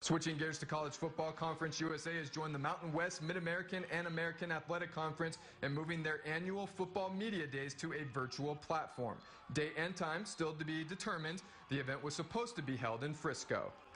Switching gears to college football, Conference USA has joined the Mountain West, Mid-American, and American Athletic Conference and moving their annual football media days to a virtual platform. Date and time still to be determined. The event was supposed to be held in Frisco.